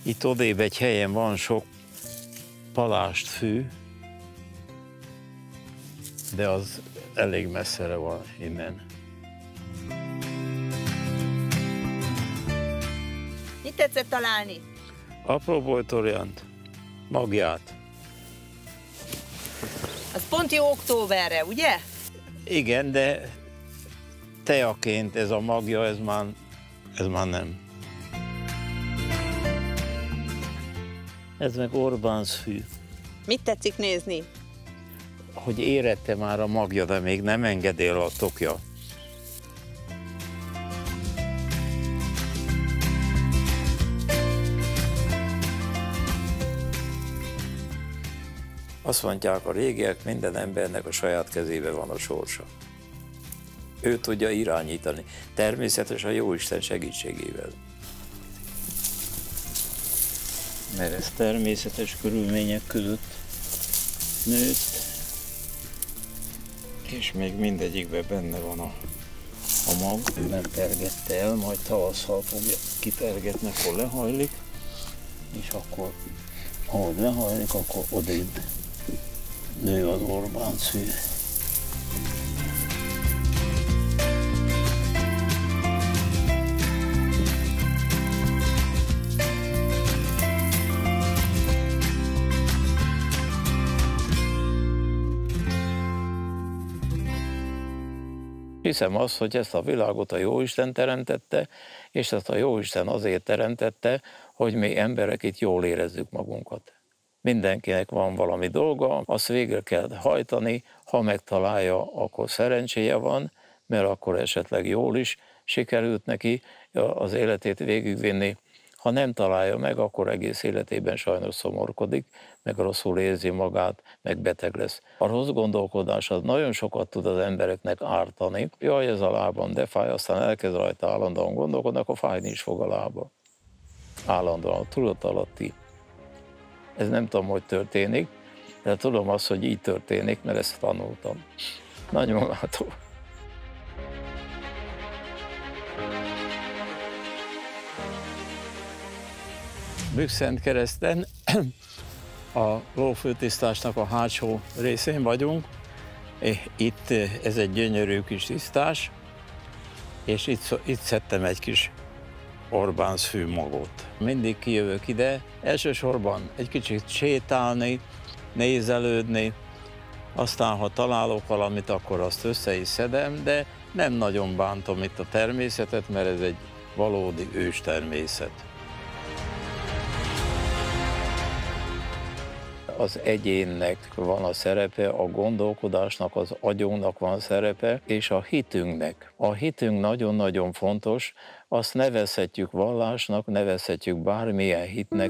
Itt odébb egy helyen van sok palást fű, de az elég messzere van innen. Mit tetszett találni? Apró bojtorjant, magját. Az pont jó októberre, ugye? Igen, de teaként ez a magja, ez már nem. Ez meg Orbánsz fű. Mit tetszik nézni? Hogy érette már a magja, de még nem engedi el a tokja. Azt mondják a régiek, minden embernek a saját kezébe van a sorsa. Ő tudja irányítani, természetesen a Jóisten segítségével. Mert ez természetes körülmények között nőtt, és még mindegyikben benne van a mag. Nem pergette el, majd tavasszal fogja kipergetni, akkor lehajlik, és akkor, ahogy lehajlik, akkor odébb nő az Orbánsz fű. Hiszem azt, hogy ezt a világot a Jóisten teremtette, és ezt a Jóisten azért teremtette, hogy mi emberek itt jól érezzük magunkat. Mindenkinek van valami dolga, azt végre kell hajtani, ha megtalálja, akkor szerencséje van, mert akkor esetleg jól is sikerült neki az életét végigvinni. Ha nem találja meg, akkor egész életében sajnos szomorkodik, meg rosszul érzi magát, meg beteg lesz. A rossz gondolkodás az nagyon sokat tud az embereknek ártani. Jaj, ez a lábam, de fáj, aztán elkezd rajta állandóan gondolkodni, akkor fájni is fog a lába. Állandóan, a tudatalatti. Ez nem tudom, hogy történik, de tudom azt, hogy így történik, mert ezt tanultam. Nagyon látó. Bükszentkereszten a lófőtisztásnak a hátsó részén vagyunk. Itt ez egy gyönyörű kis tisztás, és itt szedtem egy kis Orbánsz fű magot. Mindig kijövök ide, elsősorban egy kicsit sétálni, nézelődni, aztán ha találok valamit, akkor azt össze is szedem, de nem nagyon bántom itt a természetet, mert ez egy valódi őstermészet. Az egyénnek van a szerepe, a gondolkodásnak, az agyunknak van szerepe, és a hitünknek. A hitünk nagyon-nagyon fontos, azt nevezhetjük vallásnak, nevezhetjük bármilyen hitnek.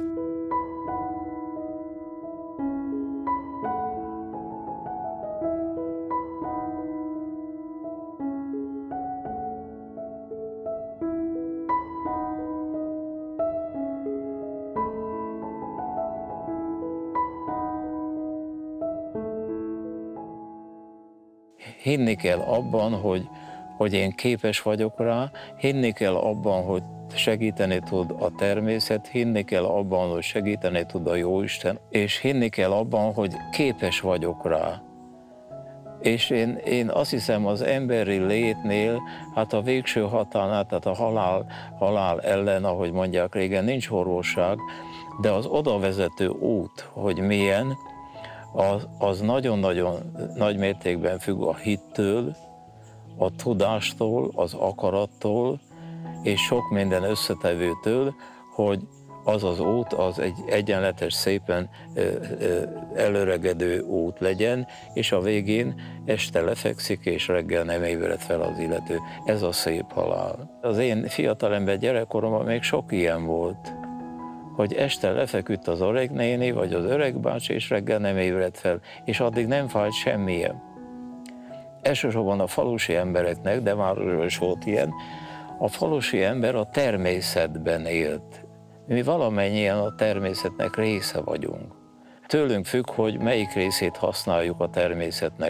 Hinni kell abban, hogy én képes vagyok rá, hinni kell abban, hogy segíteni tud a természet, hinni kell abban, hogy segíteni tud a Jóisten, és hinni kell abban, hogy képes vagyok rá. És én azt hiszem, az emberi létnél, hát a végső határnál, tehát a halál ellen, ahogy mondják régen, nincs orvosság, de az odavezető út, hogy milyen, az nagyon-nagyon nagy mértékben függ a hittől, a tudástól, az akarattól, és sok minden összetevőtől, hogy az az út, az egy egyenletes, szépen előregedő út legyen, és a végén este lefekszik, és reggel nem ébred fel az illető. Ez a szép halál. Az én fiatalember gyerekkoromban még sok ilyen volt, hogy este lefeküdt az öreg néni, vagy az öreg bácsi, és reggel nem ébredt fel, és addig nem fájt semmilyen. Elsősorban a falusi embereknek, de már is volt ilyen, a falusi ember a természetben élt. Mi valamennyien a természetnek része vagyunk. Tőlünk függ, hogy melyik részét használjuk a természetnek.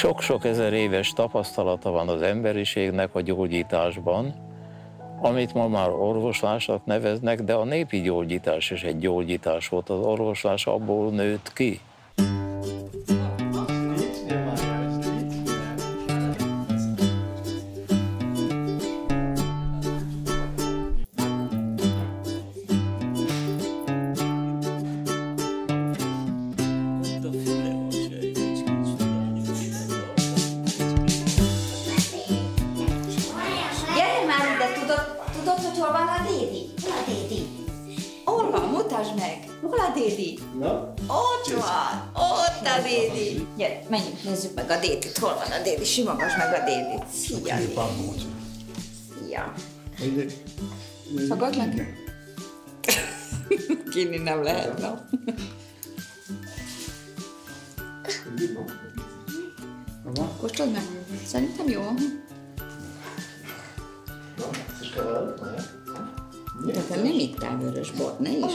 Sok-sok ezer éves tapasztalata van az emberiségnek a gyógyításban, amit ma már orvoslásnak neveznek, de a népi gyógyítás is egy gyógyítás volt, az orvoslás abból nőtt ki. Gyere, menjünk, nézzük meg a Dédit. Hol van a Dédi? Simogass meg a Dédit. Szia, Dédi. Szia. Fogadj meg? Kínni nem lehet, na. Kóstold meg? Szerintem jó. De te nem ittál vörös bort, ne is.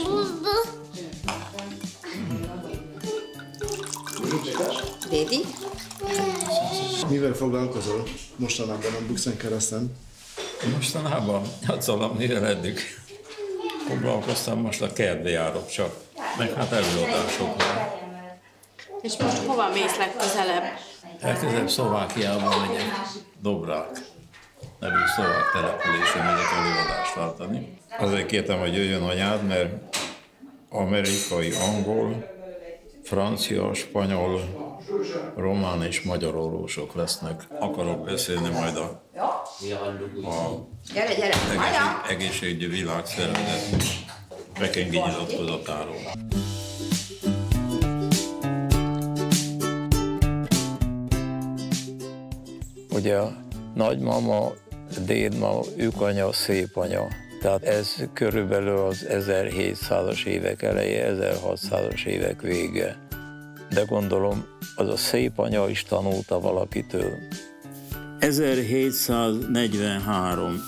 Dédi? Mivel foglalkozol mostanában a Buxen kereszten? Mostanában, hát szóval mivel eddig foglalkoztam, most a kertbe járok csak, meg hát előadásokra. És most hova mész legközelebb? Legközelebb Szlovákiában megyek, Dobrák nevű szlovák településen megyek előadást tartani. Azért kértem, hogy jöjjön anyád, mert amerikai, angol, francia, spanyol, román és magyar orvosok lesznek. Akarok beszélni majd a egészségügyi világszervezet pekingi nyilatkozatáról. Ugye a nagymama, dédmama, ükanya, szépanya. Tehát ez körülbelül az 1700-as évek eleje, 1600-as évek vége. De gondolom, az a szép anya is tanulta valakitől. 1743,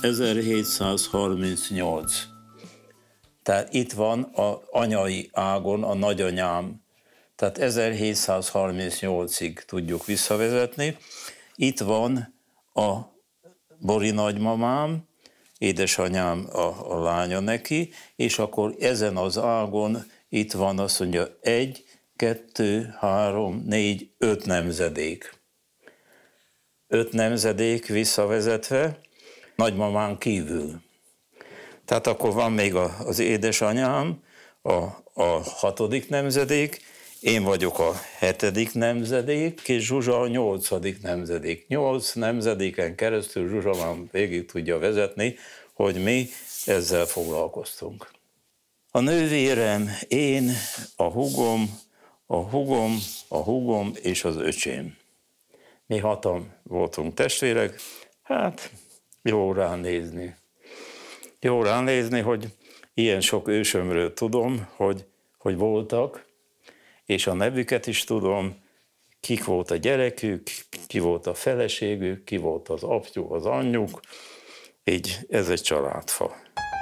1738. Tehát itt van az anyai ágon a nagyanyám. Tehát 1738-ig tudjuk visszavezetni. Itt van a Bori nagymamám, édesanyám a lánya neki, és akkor ezen az ágon itt van, azt mondja, 1, 2, 3, 4, 5 nemzedék. 5 nemzedék visszavezetve, nagymamán kívül. Tehát akkor van még az édesanyám, a 6. nemzedék, én vagyok a 7. nemzedék, és Zsuzsa a 8. nemzedék. 8 nemzedéken keresztül Zsuzsa már végig tudja vezetni, hogy mi ezzel foglalkoztunk. A nővérem, én, a húgom és az öcsém. Mi 6-an voltunk testvérek, hát jó ránézni. Jó ránézni, hogy ilyen sok ősömről tudom, hogy voltak, és a nevüket is tudom, kik volt a gyerekük, ki volt a feleségük, ki volt az apjuk, az anyjuk, így ez egy családfa.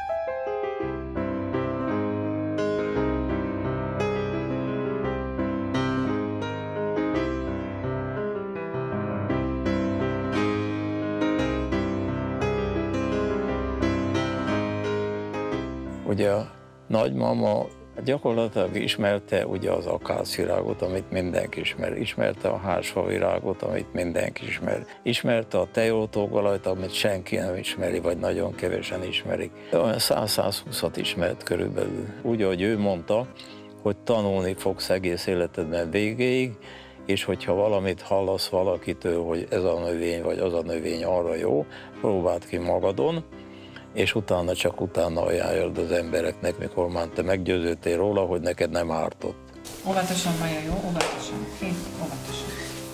Ugye a nagymama gyakorlatilag ismerte ugye az akácvirágot, amit mindenki ismer. Ismerte a hársfavirágot, amit mindenki ismer. Ismerte a tejótógalajt, amit senki nem ismeri, vagy nagyon kevesen ismerik. Olyan 100-120-at ismert körülbelül. Úgy, ahogy ő mondta, hogy tanulni fogsz egész életedben végéig, és hogyha valamit hallasz valakitől, hogy ez a növény, vagy az a növény arra jó, próbáld ki magadon, és utána csak utána ajánljad az embereknek, mikor már te meggyőződtél róla, hogy neked nem ártott. Óvatosan, Maja, jó? Óvatosan. Én óvatosan.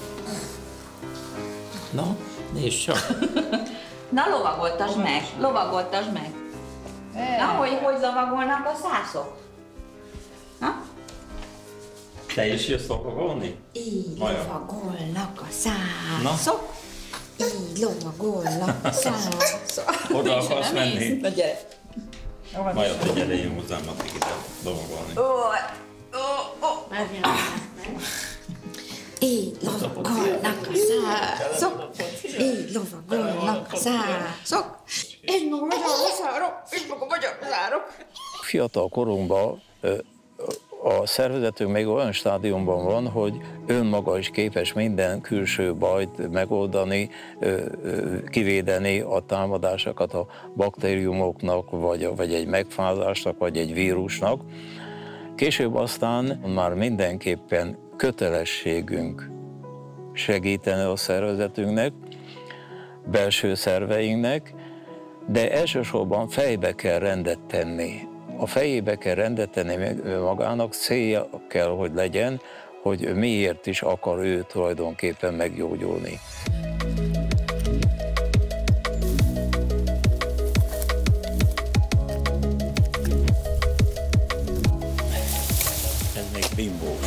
Na, nézd csak! Na, lovagoltasd meg, lovagoltasd meg. Na, hogy lovagolnak a szászok? Ha? Te is jössz lovagolni? Így Maja. lovagolnak a szászok. Így lovagolnak a szászok. Oda akarsz menni? Na, gyere. Maja, te gyere, jön hozzám a tigit lovagolni. Így lovagolnak a Szászok, így lovagolnak a szászok. Én maga magyarul szárok, én maga magyarul szárok. Fiatal korunkban a szervezetünk még olyan stádiumban van, hogy önmaga is képes minden külső bajt megoldani, kivédeni a támadásokat a baktériumoknak, vagy egy megfázásnak, vagy egy vírusnak. Később aztán már mindenképpen kötelességünk segíteni a szervezetünknek, belső szerveinknek, de elsősorban fejbe kell rendet tenni. A fejébe kell rendet tenni magának, célja kell, hogy legyen, hogy miért is akar ő tulajdonképpen meggyógyulni. Ez még bimbós.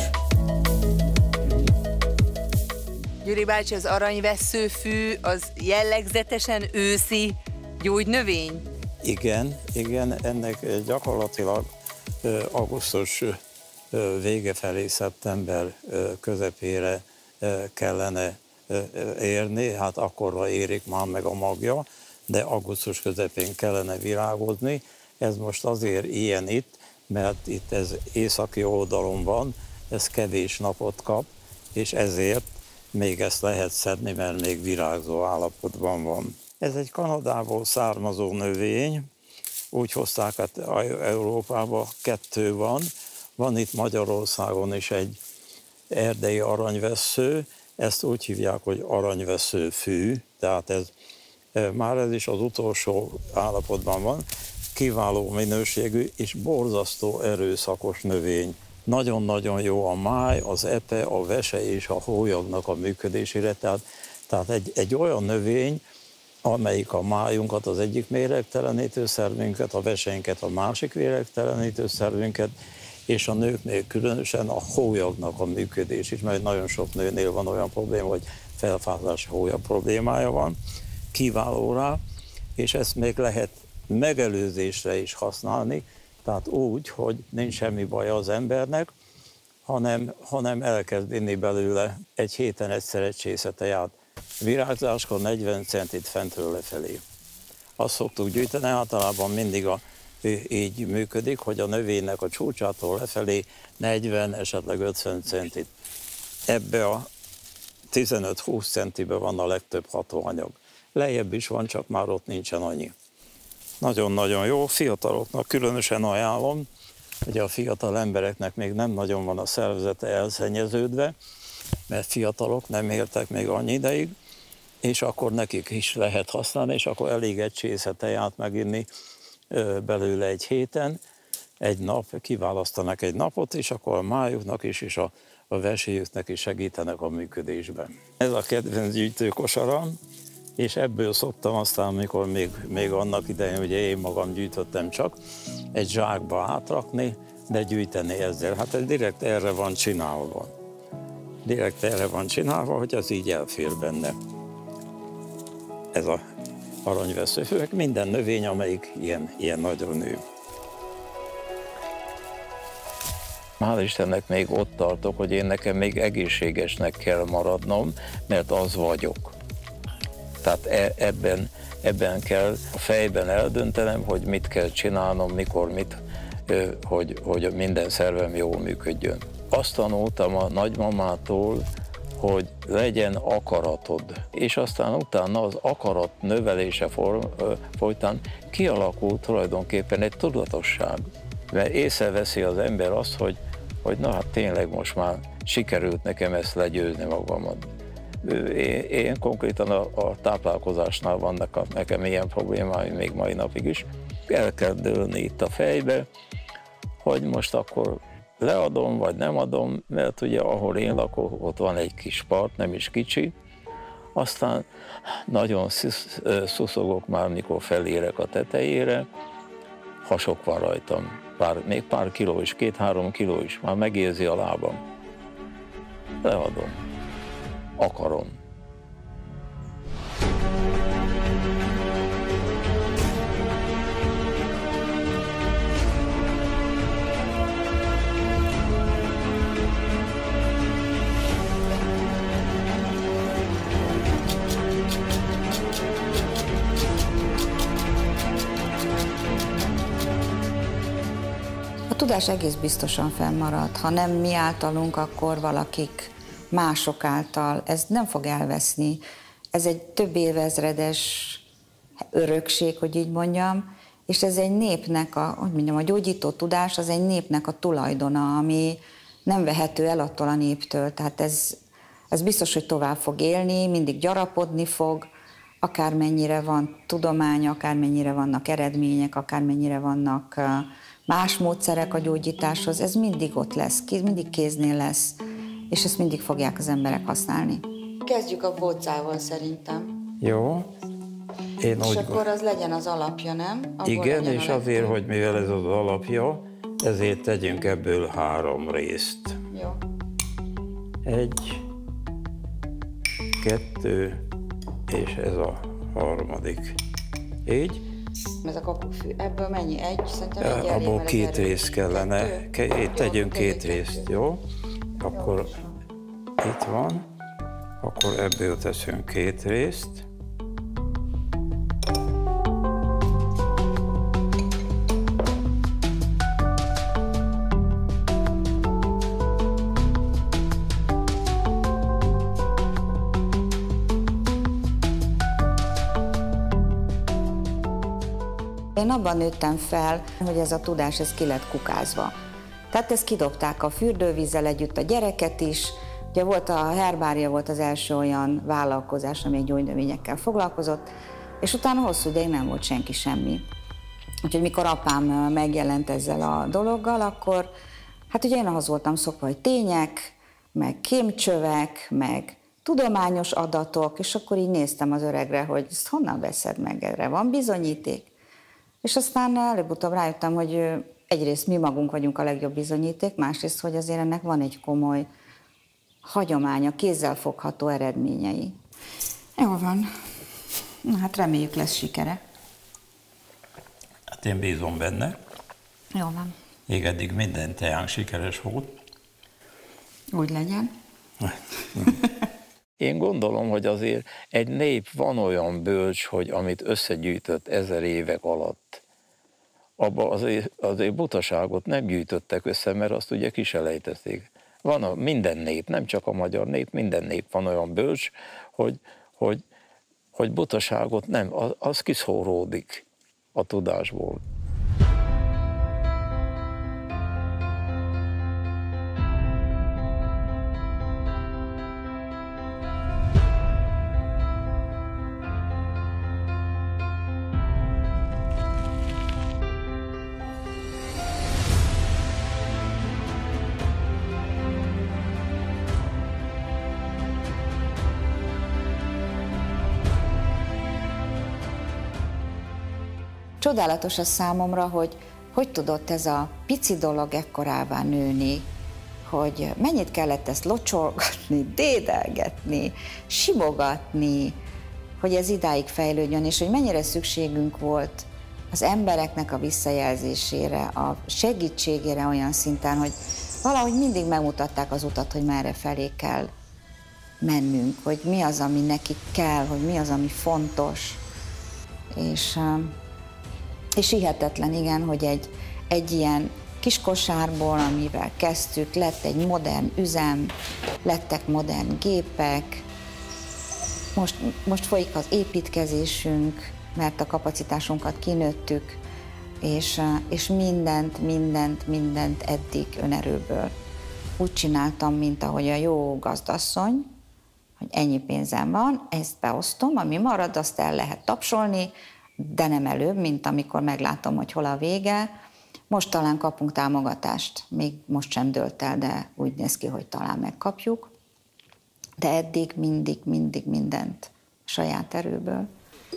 Gyuri bácsi, az aranyvesszőfű az jellegzetesen őszi gyógynövény? Igen, ennek gyakorlatilag augusztus vége felé, szeptember közepére kellene érni, hát akkorra érik már meg a magja, de augusztus közepén kellene virágozni. Ez most azért ilyen itt, mert itt ez északi oldalon van, ez kevés napot kap, és ezért még ezt lehet szedni, mert még virágzó állapotban van. Ez egy Kanadából származó növény, úgy hozták át Európába, 2 van. Van itt Magyarországon is egy erdei aranyvessző, ezt úgy hívják, hogy aranyvesszőfű, tehát ez is az utolsó állapotban van, kiváló minőségű és borzasztó erőszakos növény. Nagyon-nagyon jó a máj, az epe, a vese és a hólyagnak a működésére, tehát egy olyan növény, amelyik a májunkat, az egyik méregtelenítő szervünket, a veseinket, a másik méregtelenítő szervünket, és a nőknél különösen a hólyagnak a működés is, mert nagyon sok nőnél van olyan probléma, hogy felfázási hólyag problémája van, kiváló rá, és ezt még lehet megelőzésre is használni, tehát úgy, hogy nincs semmi baja az embernek, hanem elkezd inni belőle egy héten egyszer egy csészeteját. Virágzáskor 40 centit fentről lefelé. Azt szoktuk gyűjteni, általában mindig így működik, hogy a növénynek a csúcsától lefelé 40, esetleg 50 centit. Ebbe a 15-20 centibe van a legtöbb hatóanyag. Lejjebb is van, csak már ott nincsen annyi. Nagyon-nagyon jó, fiataloknak különösen ajánlom, hogy a fiatal embereknek még nem nagyon van a szervezete elszennyeződve, mert fiatalok nem értek még annyi ideig, és akkor nekik is lehet használni, és akkor elég egy csészeteját meginni belőle egy héten, egy nap, kiválasztanak egy napot, és akkor a májuknak is, és a veséjüknek is segítenek a működésben. Ez a kedvenc gyűjtőkosaram, és ebből szoktam aztán, amikor még annak idején, ugye én magam gyűjtöttem csak, egy zsákba átrakni, de gyűjteni ezzel. Hát ez direkt erre van csinálva. Direkt erre van csinálva, hogy az így elfér benne. Ez a aranyvesszőfő, minden növény, amelyik ilyen nagyon nő. Hál' Istennek még ott tartok, hogy én nekem még egészségesnek kell maradnom, mert az vagyok. Tehát ebben kell a fejben eldöntenem, hogy mit kell csinálnom, mikor mit, hogy minden szervem jól működjön. Azt tanultam a nagymamától, hogy legyen akaratod, és aztán utána az akarat növelése folytán kialakul tulajdonképpen egy tudatosság. Mert észreveszi az ember azt, hogy na hát tényleg most már sikerült nekem ezt legyőzni magamat. Én konkrétan a táplálkozásnál vannak nekem ilyen problémáim még mai napig is. El kell dőlni itt a fejbe, hogy most akkor leadom, vagy nem adom, mert ugye ahol én lakok, ott van egy kis part, nem is kicsi, aztán nagyon szuszogok már, mikor felérek a tetejére, hasok van rajtam, még pár kiló is, 2-3 kiló is, már megérzi a lábam. Leadom, akarom. tudás egész biztosan fennmarad. Ha nem mi általunk, akkor valakik mások által. Ez nem fog elveszni. Ez egy több évezredes örökség, hogy így mondjam, és ez egy népnek, a gyógyító tudás az egy népnek a tulajdona, ami nem vehető el attól a néptől. Tehát ez biztos, hogy tovább fog élni, mindig gyarapodni fog, akármennyire van tudomány, akármennyire vannak eredmények, akármennyire vannak más módszerek a gyógyításhoz, ez mindig ott lesz, mindig kéznél lesz, és ezt mindig fogják az emberek használni. Kezdjük a bócával szerintem. Jó. És akkor az legyen az alapja, nem? Abból igen, és azért, hogy mivel ez az alapja, ezért tegyünk ebből 3 részt. Jó. 1, 2, és ez a 3. Így. Ez a kakukfű. Ebből mennyi? Szerintem egy elég, abból 2 rész kellene. Tegyünk 2 részt, jó? Akkor itt van. Akkor ebből teszünk 2 részt. Én abban nőttem fel, hogy ez a tudás ez ki lett kukázva. Tehát ezt kidobták a fürdővízzel együtt a gyereket is. Ugye volt a herbária volt az első olyan vállalkozás, ami gyógynövényekkel foglalkozott, és utána hosszú ideig nem volt senki semmi. Úgyhogy mikor apám megjelent ezzel a dologgal, akkor hát ugye én ahhoz voltam szokva, hogy tények, meg kémcsövek, meg tudományos adatok, és akkor így néztem az öregre, hogy ezt honnan veszed meg, erre van bizonyíték. És aztán előbb-utóbb rájöttem, hogy egyrészt mi magunk vagyunk a legjobb bizonyíték, másrészt, hogy azért ennek van egy komoly hagyománya, kézzelfogható eredményei. Jó van. Na hát reméljük lesz sikere. Hát én bízom benne. Jó van. Még eddig minden teánk sikeres volt. Úgy legyen. Én gondolom, hogy azért egy nép van olyan bölcs, hogy amit összegyűjtött 1000 évek alatt, abba azért butaságot nem gyűjtöttek össze, mert azt ugye kiselejtették. Van minden nép, nem csak a magyar nép, minden nép van olyan bölcs, hogy butaságot nem, az kiszóródik a tudásból. Csodálatos a számomra, hogy tudott ez a pici dolog ekkorává nőni, hogy mennyit kellett ezt locsolgatni, dédelgetni, simogatni, hogy ez idáig fejlődjön, és hogy mennyire szükségünk volt az embereknek a visszajelzésére, a segítségére olyan szinten, hogy valahogy mindig megmutatták az utat, hogy merre felé kell mennünk, hogy mi az, ami nekik kell, hogy mi az, ami fontos. És hihetetlen, igen, hogy egy ilyen kis kosárból, amivel kezdtük, lett egy modern üzem, lettek modern gépek, most folyik az építkezésünk, mert a kapacitásunkat kinőttük, és mindent eddig önerőből úgy csináltam, mint ahogy a jó gazdasszony, hogy ennyi pénzem van, ezt beosztom, ami marad, azt el lehet tapsolni, de nem előbb, mint amikor meglátom, hogy hol a vége. Most talán kapunk támogatást, még most sem dőlt el, de úgy néz ki, hogy talán megkapjuk. De eddig mindig mindent saját erőből.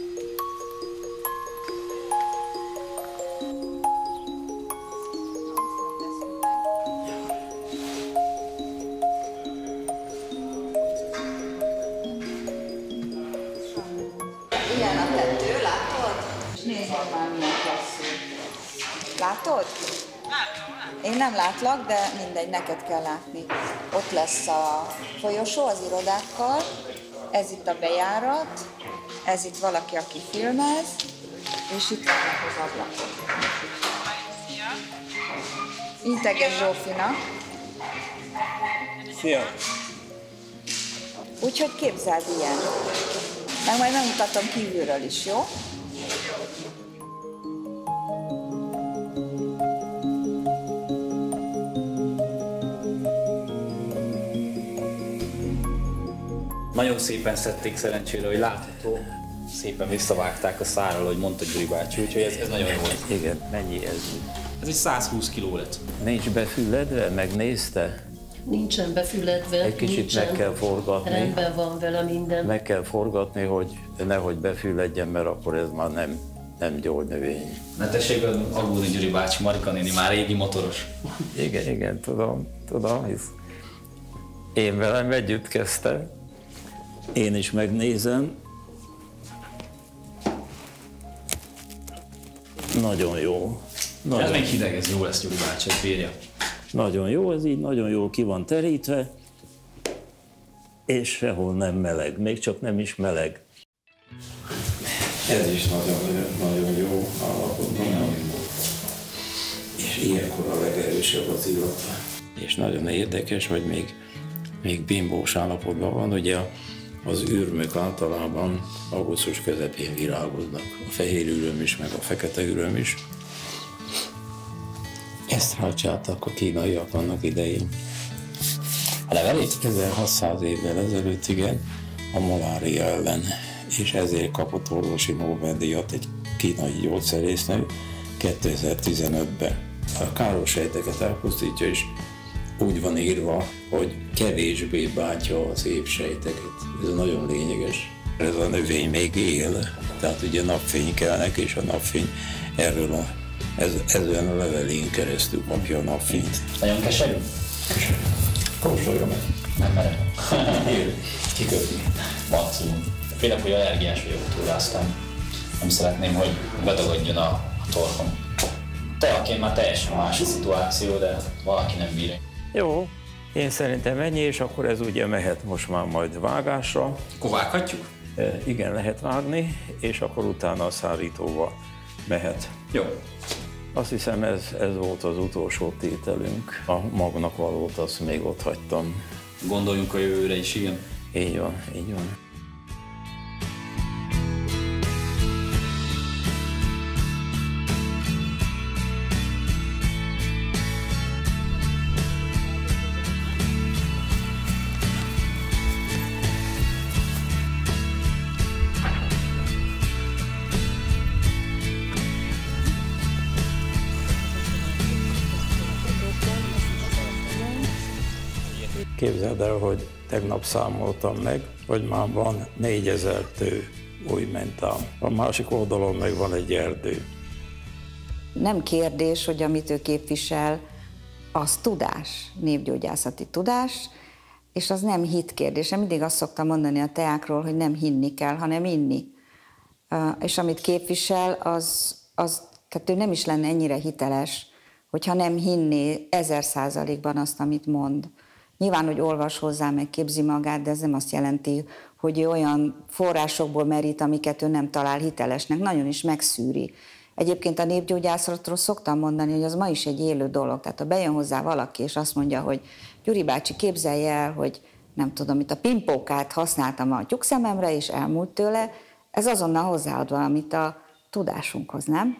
Ilyen a tető, látod? És nézzük már, milyen klasszul. Látod? Látom. Én nem látlak, de mindegy, neked kell látni. Ott lesz a folyosó az irodákkal, ez itt a bejárat, ez itt valaki, aki filmez, és itt vannak az ablakok. Integes Zsófinak. Szia! Úgyhogy képzeld ilyen. Meg majd megmutatom kívülről is, jó? Nagyon szépen szedték szerencsére, hogy látható. Szépen visszavágták a szárral, hogy mondta Gyuri bácsi, úgyhogy ez nagyon jó. Igen, mennyi ez? Ez egy 120 kiló lett. Nincs befüledve, megnézte? Nincsen befüledve, Egy kicsit nincsen. meg kell forgatni. Rendben van vele minden. Meg kell forgatni, hogy nehogy befüledjen, mert akkor ez már nem gyógynövény. Ne tessék aggódni, Gyuri bácsi, Marika néni már régi motoros. Igen, tudom, hisz én velem együtt kezdtem. Én is megnézem. Nagyon jó. Ez még hideg, ez jó lesz, Gyuri bácsi, ez bírja. Nagyon jó, ez így nagyon jól ki van terítve, és sehol nem meleg, még csak nem is meleg. Ez is nagyon jó állapotban, és ilyenkor a legerősebb az illata. És nagyon érdekes, hogy még bimbós állapotban van, ugye az ürmök általában augusztus közepén virágoznak, a fehér üröm is, meg a fekete üröm is. Ezt rácsáltak a kínaiak annak idején. A levelét? 1600 évvel ezelőtt, igen, a malária ellen, és ezért kapott orvosi Nobel-díjat egy kínai gyógyszerésznő 2015-ben. A káros sejteket elpusztítja, és úgy van írva, hogy kevésbé bántja a szép sejteket. Ez nagyon lényeges. Ez a növény még él, tehát ugye napfény kell neki, és a napfény ezen a levelén keresztül kapja a napfényt. Nagyon keserű? Keserű. Kóstolja meg. Nem merem. Kikötni. Maximum. Félek, hogy allergiás vagyok tőle, aztán nem szeretném, hogy bedagadjon a torkom. Teaként már teljesen más a szituáció, de valaki nem bírja. Jó, én szerintem ennyi, és akkor ez ugye mehet most már majd vágásra. Akkor vághatjuk? Igen, lehet vágni, és akkor utána a szárítóba mehet. Jó. Azt hiszem ez volt az utolsó tételünk. A magnak valót azt még ott hagytam. Gondoljunk a jövőre is, igen. Így van, így van. Képzeld el, hogy tegnap számoltam meg, hogy már van 4000 tő új mentám. A másik oldalon meg van egy erdő. Nem kérdés, hogy amit ő képvisel, az tudás, népgyógyászati tudás, és az nem hit kérdése. Mindig azt szoktam mondani a teákról, hogy nem hinni kell, hanem inni. És amit képvisel, tehát ő nem is lenne ennyire hiteles, hogyha nem hinné 1000%-ban azt, amit mond. Nyilván, hogy olvas hozzá, meg képzi magát, de ez nem azt jelenti, hogy ő olyan forrásokból merít, amiket ő nem talál hitelesnek, nagyon is megszűri. Egyébként a népgyógyászatról szoktam mondani, hogy az ma is egy élő dolog. Tehát ha bejön hozzá valaki, és azt mondja, hogy Gyuri bácsi, képzelje el, hogy nem tudom, itt a pimpókát használtam a tyúkszememre, és elmúlt tőle, ez azonnal hozzáad valamit a tudásunkhoz, nem?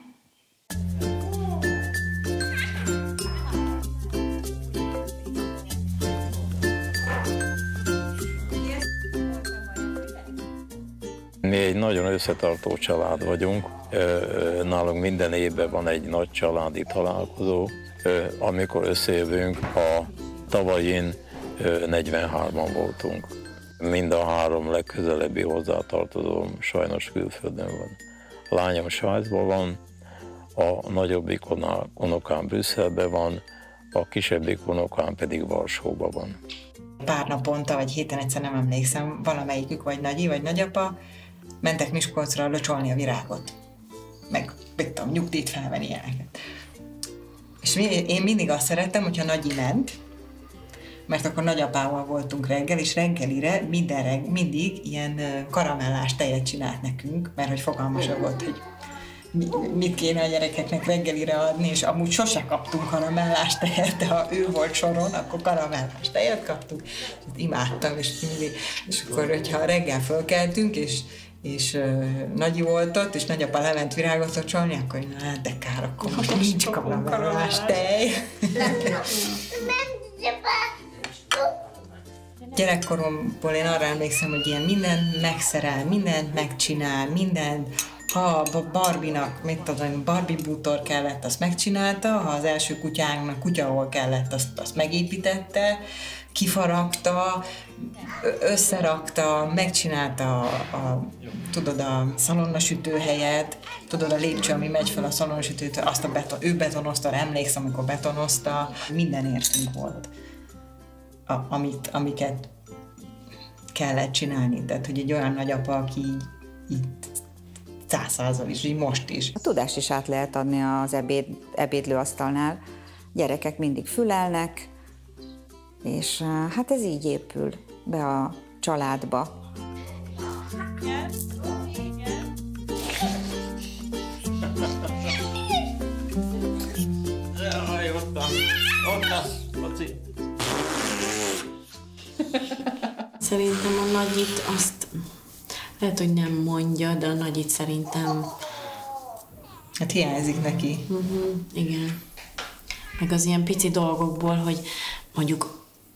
Mi egy nagyon összetartó család vagyunk. Nálunk minden évben van egy nagy családi találkozó. Amikor összejövünk, a tavalyin 43-an voltunk. Mind a három legközelebbi hozzátartozóm sajnos külföldön van. A lányom Svájcban van, a nagyobbik unokám Brüsszelben van, a kisebbik unokám pedig Varsóban van. Pár naponta, vagy héten egyszer nem emlékszem, valamelyikük, vagy nagyi, vagy nagyapa, mentek Miskolcra locsolni a virágot. Meg, tudom, nyugdíjt felvenni ilyeneket. És én mindig azt szerettem, hogyha nagyi ment, mert akkor nagyapával voltunk reggel, és reggelire mindig ilyen karamellás tejet csinált nekünk, mert hogy fogalmasa volt, hogy mit kéne a gyerekeknek reggelire adni, és amúgy sose kaptunk karamellás tejet, de ha ő volt soron, akkor karamellás tejet kaptunk. Imádtam, és akkor, hogyha reggel fölkeltünk, és Nagyi volt ott, és nagyapa lement virágot locsolni, akkor hát de kár, akkor most nincs karamellás tej. Gyerekkoromból én arra emlékszem, hogy ilyen mindent megszerel, mindent megcsinál, mindent. Ha a Barbie-nak, mit tudom, Barbie bútor kellett, azt megcsinálta, ha az első kutyánknak kutyahol kellett, azt megépítette, kifaragta, összerakta, megcsinálta tudod, a szalonnasütőhelyet, tudod, a lépcső, ami megy fel a szalonnasütőtől, azt ő betonozta, emlékszem, amikor betonozta, minden értünk volt, amiket kellett csinálni. Tehát, hogy egy olyan nagyapa, aki itt 100% is, így most is. A tudást is át lehet adni az ebédlőasztalnál. Gyerekek mindig fülelnek, és hát ez így épül be a családba. Szerintem a Nagyit azt lehet, hogy nem mondja, de a Nagyit szerintem... Hát hiányzik neki. Igen. Meg az ilyen pici dolgokból, hogy mondjuk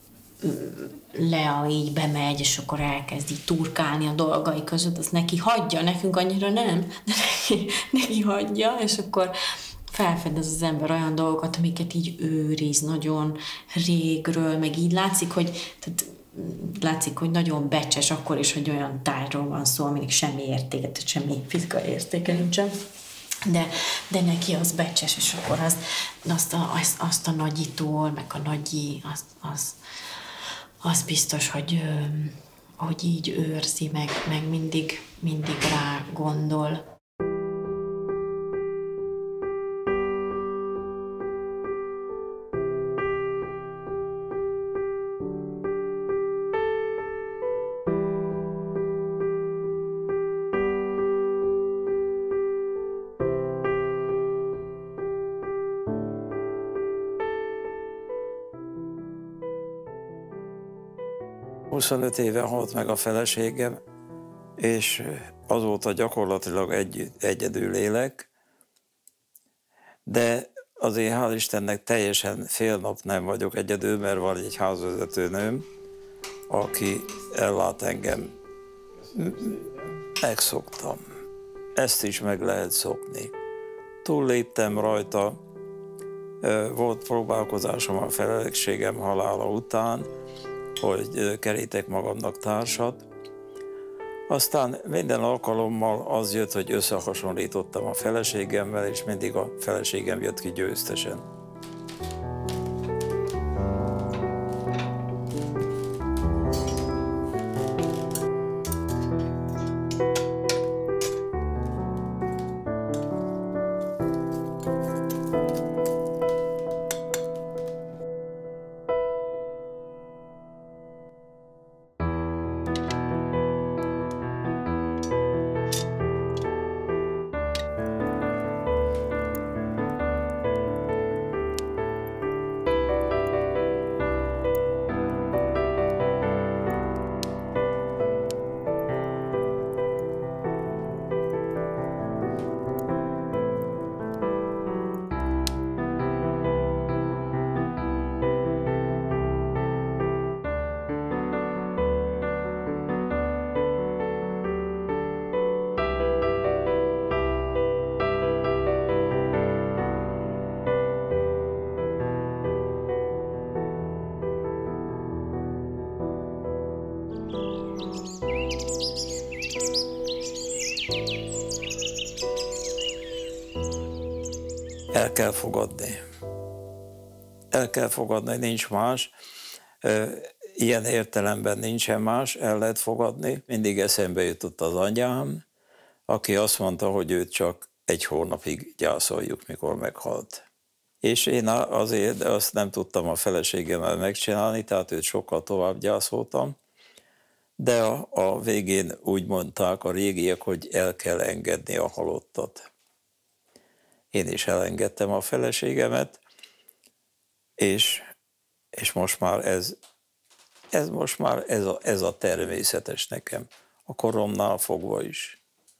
Lea így bemegy, és akkor elkezd így turkálni a dolgai között, az neki hagyja, nekünk annyira nem, de neki hagyja, és akkor felfedez az ember olyan dolgokat, amiket így őriz nagyon régről, meg így látszik, hogy nagyon becses akkor is, hogy olyan tárgyról van szó, aminek semmi értéke, tehát semmi fizikai értéke nincsen. De neki az becses, és akkor azt a Nagyitól, meg a Nagyi, az biztos, hogy így őrzi, meg mindig rá gondol. Huszonöt éve halt meg a feleségem, és azóta gyakorlatilag egyedül élek, de azért hál' Istennek teljesen fél nap nem vagyok egyedül, mert van egy házvezetőnőm, aki ellát engem. Megszoktam. Ezt is meg lehet szokni. Túlléptem rajta, volt próbálkozásom a feleségem halála után, hogy kerítek magamnak társat. Aztán minden alkalommal az jött, hogy összehasonlítottam a feleségemmel, és mindig a feleségem jött ki győztesen. El kell fogadni. El kell fogadni, nincs más. Ilyen értelemben nincsen más, el lehet fogadni. Mindig eszembe jutott az anyám, aki azt mondta, hogy őt csak egy hónapig gyászoljuk, mikor meghalt. És én azért azt nem tudtam a feleségemmel megcsinálni, tehát őt sokkal tovább gyászoltam, de a végén úgy mondták a régiek, hogy el kell engedni a halottat. én is elengedtem a feleségemet, és most már ez a természetes nekem, a koromnál fogva is.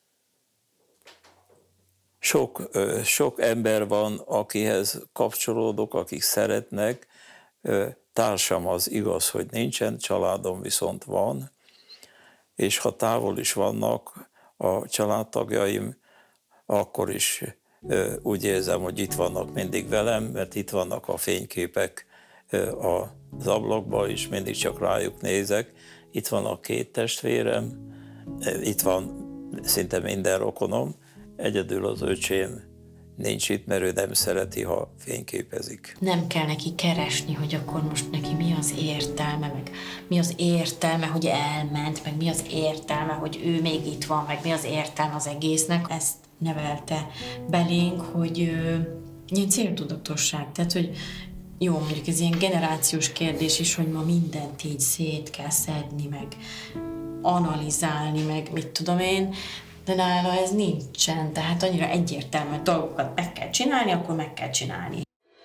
Sok ember van, akihez kapcsolódok, akik szeretnek, társam az igaz, hogy nincsen, családom viszont van, és ha távol is vannak a családtagjaim, akkor is úgy érzem, hogy itt vannak mindig velem, mert itt vannak a fényképek az ablakban, és mindig csak rájuk nézek. Itt van a 2 testvérem, itt van szinte minden rokonom, egyedül az öcsém nincs itt, mert ő nem szereti, ha fényképezik. Nem kell neki keresni, hogy akkor most neki mi az értelme, meg mi az értelme, hogy elment, meg mi az értelme, hogy ő még itt van, meg mi az értelme az egésznek. Ezt nevelte belénk, hogy ilyen céltudatosság, tehát hogy jó, mondjuk ez ilyen generációs kérdés is, hogy ma mindent így szét kell szedni, meg analizálni, meg mit tudom én, de nála ez nincsen, tehát annyira egyértelmű, hogy dolgokat meg kell csinálni, akkor meg kell csinálni.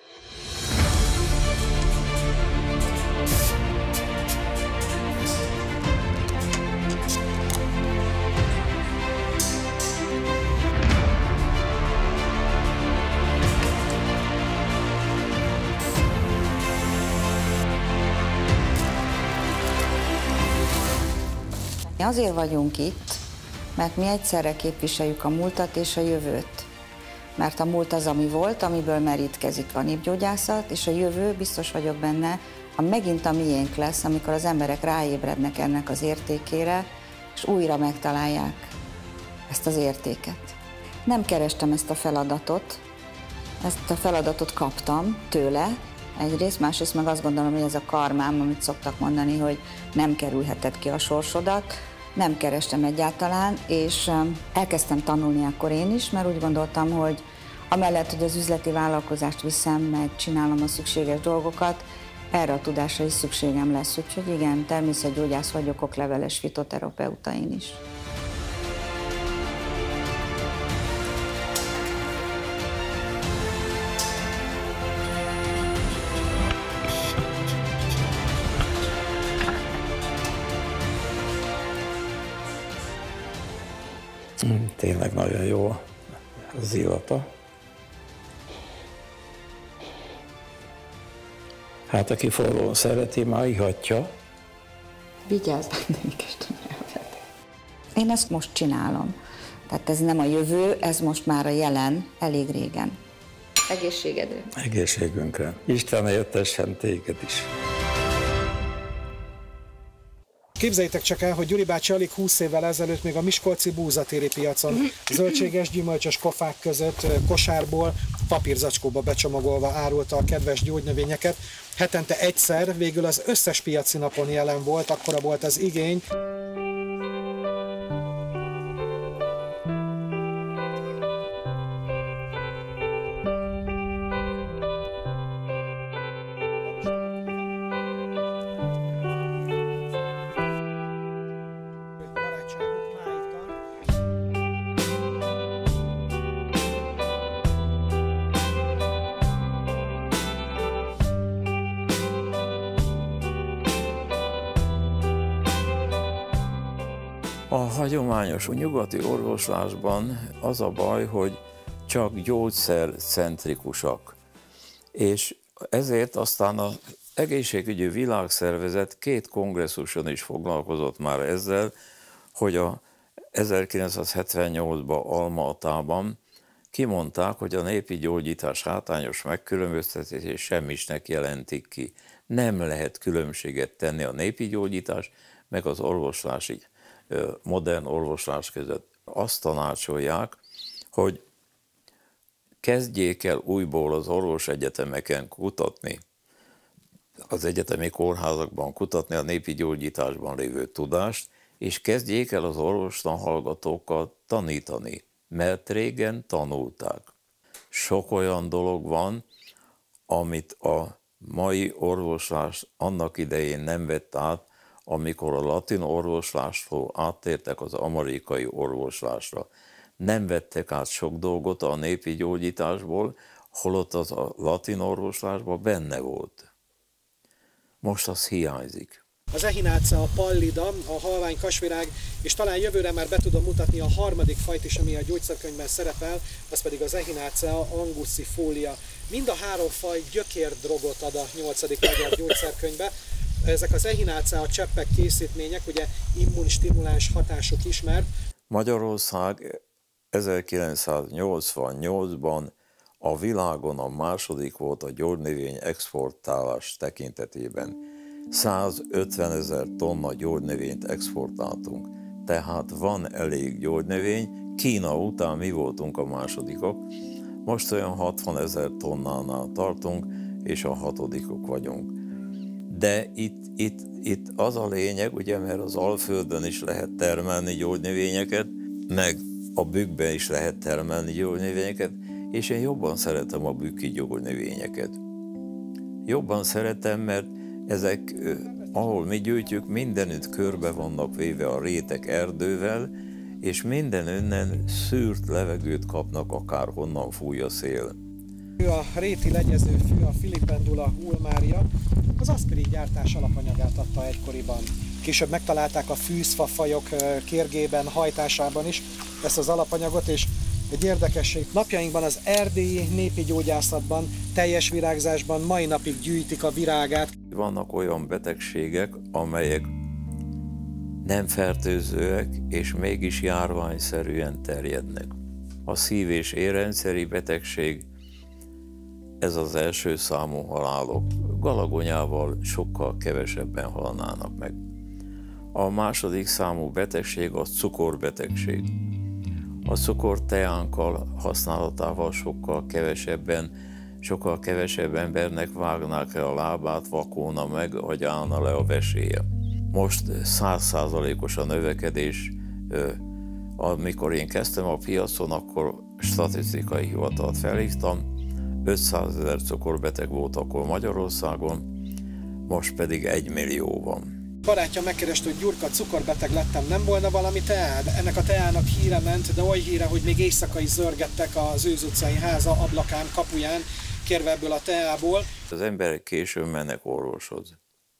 Azért vagyunk itt, mert mi egyszerre képviseljük a múltat és a jövőt. Mert a múlt az, ami volt, amiből merítkezik a népgyógyászat, és a jövő, biztos vagyok benne, megint a miénk lesz, amikor az emberek ráébrednek ennek az értékére, és újra megtalálják ezt az értéket. Nem kerestem ezt a feladatot kaptam tőle, egyrészt, másrészt meg azt gondolom, hogy ez a karmám, amit szoktak mondani, hogy nem kerülheted ki a sorsodat. Nem kerestem egyáltalán, és elkezdtem tanulni akkor én is, mert úgy gondoltam, hogy amellett, hogy az üzleti vállalkozást viszem, meg csinálom a szükséges dolgokat, erre a tudásra is szükségem lesz. Úgyhogy igen, természetgyógyász vagyok, okleveles fitoterapeuta én is. Tényleg nagyon jó az illata. Hát aki forrón szereti, már ihatja. Vigyázz, én ezt most csinálom. Tehát ez nem a jövő, ez most már a jelen, elég régen. Egészségedre. Egészségünkre. Isten éltessen téged is. Képzeljétek csak el, hogy Gyuri bácsi alig 20 évvel ezelőtt még a miskolci búzatéri piacon zöldséges, gyümölcsös kofák között kosárból papírzacskóba becsomagolva árulta a kedves gyógynövényeket. Hetente egyszer, végül az összes piaci napon jelen volt, akkora volt az igény. A hagyományos nyugati orvoslásban az a baj, hogy csak gyógyszercentrikusak, és ezért aztán az Egészségügyi Világszervezet 2 kongresszuson is foglalkozott már ezzel, hogy a 1978-ban Alma-Atában kimondták, hogy a népi gyógyítás hátrányos megkülönböztetés semmisnek jelentik ki. Nem lehet különbséget tenni a népi gyógyítás, meg az orvoslási modern orvoslás között. Azt tanácsolják, hogy kezdjék el újból az orvosegyetemeken kutatni, az egyetemi kórházakban kutatni a népi gyógyításban lévő tudást, és kezdjék el az orvostan hallgatókat tanítani, mert régen tanulták. Sok olyan dolog van, amit a mai orvoslás annak idején nem vett át, amikor a latin orvoslástól áttértek az amerikai orvoslásra. nem vettek át sok dolgot a népi gyógyításból, holott az a latin orvoslásban benne volt. Most az hiányzik. Az echinácea, a pallida, a halvány kasvirág, és talán jövőre már be tudom mutatni a harmadik fajt is, ami a gyógyszerkönyvben szerepel, az pedig az echinácea angucifolia. Mind a három faj gyökérdrogot ad a 8. magyar gyógyszerkönyvbe. Ezek az echinácea cseppek, készítmények, ugye immunstimuláns hatásuk ismert. Magyarország 1988-ban a világon a második volt a gyógynövény exportálás tekintetében. 150 000 tonna gyógynövényt exportáltunk, tehát van elég gyógynövény, Kína után mi voltunk a másodikok, most olyan 60 000 tonnánál tartunk, és a hatodikok vagyunk. De itt az a lényeg, ugye, mert az Alföldön is lehet termelni gyógynövényeket, meg a bükkben is lehet termelni gyógynövényeket, és én jobban szeretem a bükki gyógynövényeket. Jobban szeretem, mert ezek, ahol mi gyűjtjük, mindenütt körbe vannak véve a rétek erdővel, és mindenünnen szűrt levegőt kapnak, akárhonnan fúj a szél. A réti legyezőfű, a Filipendula ulmaria, az aszpirin gyártás alapanyagát adta egykoriban. Később megtalálták a fűzfafajok kérgében, hajtásában is ezt az alapanyagot, és egy érdekesség, napjainkban az erdélyi népi gyógyászatban, teljes virágzásban mai napig gyűjtik a virágát. Vannak olyan betegségek, amelyek nem fertőzőek, és mégis járványszerűen terjednek. A szív- és érrendszeri betegség, ez az első számú halálok. Galagonyával sokkal kevesebben halnának meg. A második számú betegség a cukorbetegség. A cukor teánkkal használatával sokkal kevesebb embernek vágnák el a lábát, vakulna meg, vagy állna le a veséje. Most 100%-os a növekedés. Amikor én kezdtem a piacon, akkor statisztikai hivatalt felhívtam, 500 000 cukorbeteg volt akkor Magyarországon, most pedig 1 millió van. Barátja megkereste, hogy Gyurka, cukorbeteg lettem, nem volna valami teád? Ennek a teának híre ment, de oly híre, hogy még éjszaka is zörgettek az Őz utcai háza ablakán, kapuján, kérve ebből a teából. Az emberek későn mennek orvoshoz.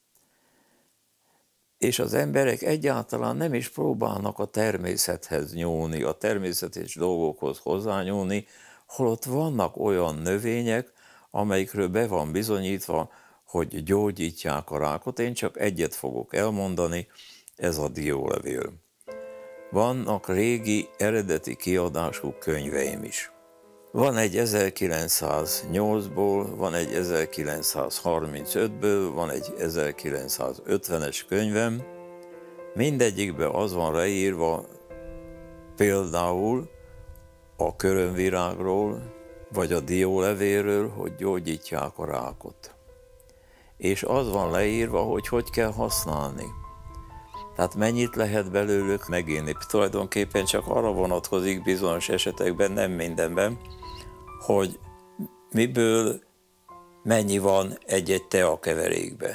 És az emberek egyáltalán nem is próbálnak a természethez nyúlni, a természetes dolgokhoz hozzányúlni, holott vannak olyan növények, amelyikről be van bizonyítva, hogy gyógyítják a rákot. Én csak egyet fogok elmondani, ez a diólevél. Vannak régi, eredeti kiadású könyveim is. Van egy 1908-ból, van egy 1935-ből, van egy 1950-es könyvem. Mindegyikben az van leírva például a körömvirágról, vagy a diólevéről, hogy gyógyítják a rákot. És az van leírva, hogy hogy kell használni. Tehát mennyit lehet belőlük megélni. Tulajdonképpen csak arra vonatkozik bizonyos esetekben, nem mindenben, hogy miből mennyi van egy-egy teakeverékbe.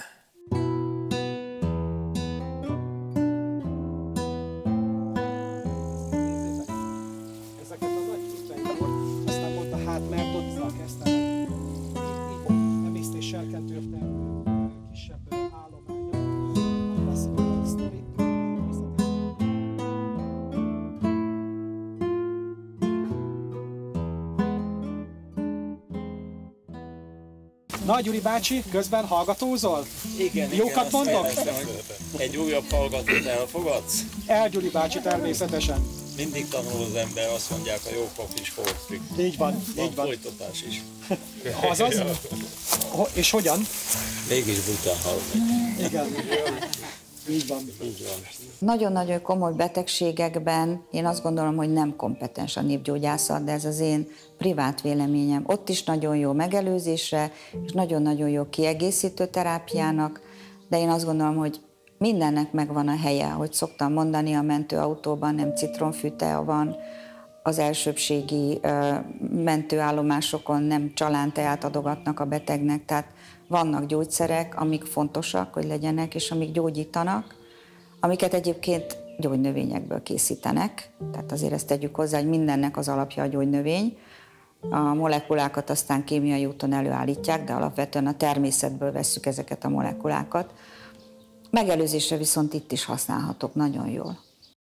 Ezeket a nagy cuccainkból, aztán mondta, hát mert ott kezdtem, így emésztés serkentőrtem kisebb állománya. Lesz a sztori. Na, Gyuri bácsi, közben hallgatózol? Igen, Jókat mondok? Egy újabb hallgatót elfogadsz? Gyuri bácsi, természetesen. Mindig tanul az ember, azt mondják, a jó pap is fordzik. Így van, így van. Folytatás is. Azaz? És hogyan? Mégis bután hallgatni. Igen. Így van. Így van. Nagyon-nagyon komoly betegségekben én azt gondolom, hogy nem kompetens a népgyógyászat, de ez az én privát véleményem. Ott is nagyon jó megelőzésre, és nagyon-nagyon jó kiegészítő terápiának, de én azt gondolom, hogy mindennek megvan a helye, hogy szoktam mondani, a mentőautóban nem citromfűtea van, az elsőbbségi mentőállomásokon nem csalánteát adogatnak a betegnek, tehát vannak gyógyszerek, amik fontosak, hogy legyenek, és amik gyógyítanak, amiket egyébként gyógynövényekből készítenek, tehát azért ezt tegyük hozzá, hogy mindennek az alapja a gyógynövény. A molekulákat aztán kémiai úton előállítják, de alapvetően a természetből vesszük ezeket a molekulákat. Megelőzésre viszont itt is használhatók nagyon jól.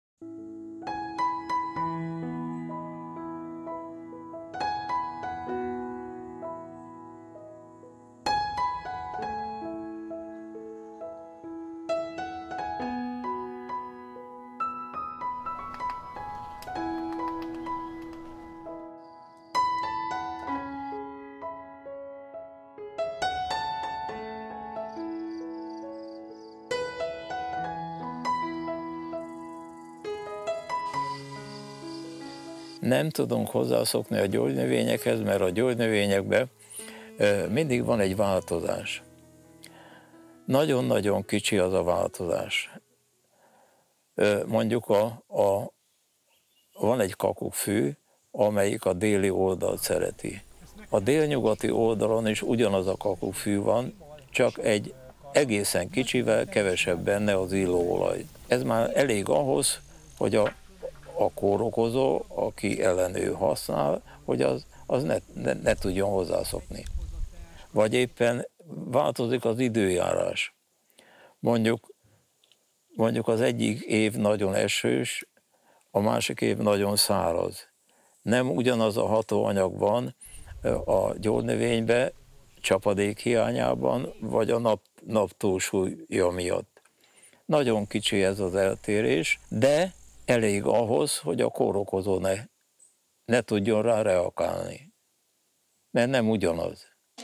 Nem tudunk hozzászokni a gyógynövényekhez, mert a gyógynövényekben mindig van egy változás. Nagyon-nagyon kicsi az a változás. Mondjuk van egy kakukkfű, amelyik a déli oldalt szereti. A délnyugati oldalon is ugyanaz a kakukkfű van, csak egy egészen kicsivel kevesebb benne az illóolaj. Ez már elég ahhoz, hogy a kórokozó, aki ellen ő használ, hogy az ne tudjon hozzászokni. Vagy éppen változik az időjárás. Mondjuk az egyik év nagyon esős, a másik év nagyon száraz. Nem ugyanaz a hatóanyag van a gyógynövényben, csapadék hiányában, vagy a nap túlsúlya miatt. Nagyon kicsi ez az eltérés, de elég ahhoz, hogy a kórokozó ne tudjon rá reagálni, mert nem ugyanaz.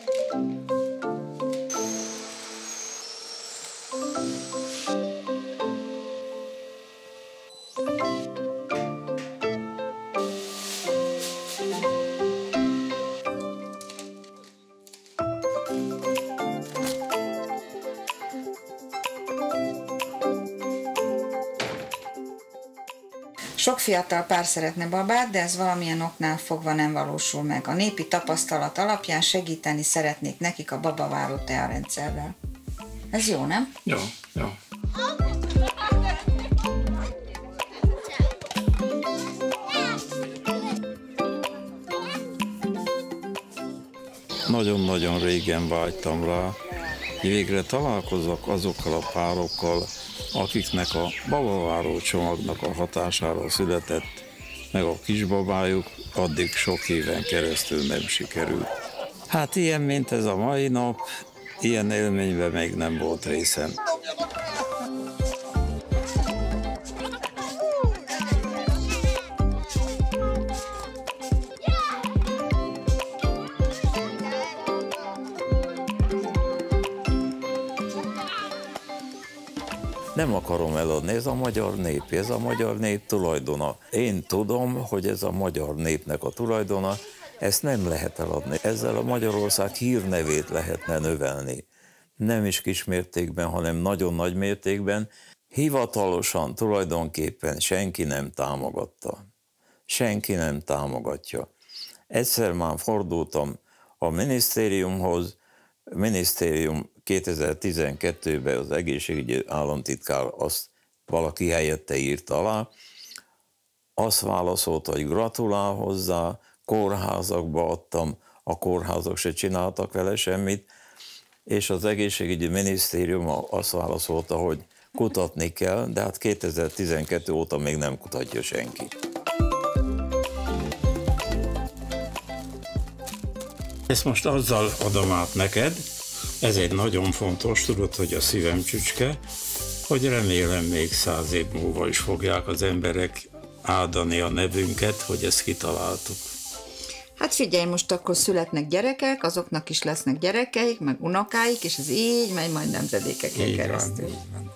Sok fiatal pár szeretne babát, de ez valamilyen oknál fogva nem valósul meg. A népi tapasztalat alapján segíteni szeretnék nekik a babaváró tearendszerrel. Ez jó, nem? Jó, jó. Nagyon-nagyon régen vágytam rá, hogy végre találkozok azokkal a párokkal, akiknek a babaváró csomagnak a hatására született meg a kisbabájuk, addig sok éven keresztül nem sikerült. Hát ilyen, mint ez a mai nap, ilyen élményben még nem volt részem. Nem akarom eladni, ez a magyar nép, ez a magyar nép tulajdona. Én tudom, hogy ez a magyar népnek a tulajdona, ezt nem lehet eladni. Ezzel a Magyarország hírnevét lehetne növelni. Nem is kismértékben, hanem nagyon nagy mértékben. Hivatalosan tulajdonképpen senki nem támogatta. Senki nem támogatja. Egyszer már fordultam a minisztériumhoz, minisztérium 2012-ben az egészségügyi államtitkár azt valaki helyette írta alá, azt válaszolta, hogy gratulál hozzá, kórházakba adtam, a kórházak se csináltak vele semmit, és az egészségügyi minisztérium azt válaszolta, hogy kutatni kell, de hát 2012 óta még nem kutatja senki. Ezt most azzal adom át neked, ez egy nagyon fontos, tudod, hogy a szívem csücske, hogy remélem még 100 év múlva is fogják az emberek áldani a nevünket, hogy ezt kitaláltuk. Hát figyelj, most akkor születnek gyerekek, azoknak is lesznek gyerekeik, meg unokáik, és ez így megy majd nemzedékeken keresztül. Így van.